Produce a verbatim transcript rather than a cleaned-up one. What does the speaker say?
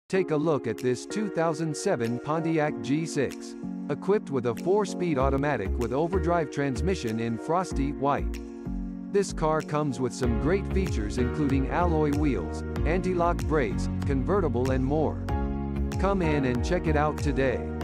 Take a look at this two thousand seven Pontiac G six. Equipped with a four-speed automatic with overdrive transmission in frosty white. This car comes with some great features including alloy wheels, anti-lock brakes, convertible and more. Come in and check it out today.